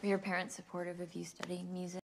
Were your parents supportive of you studying music?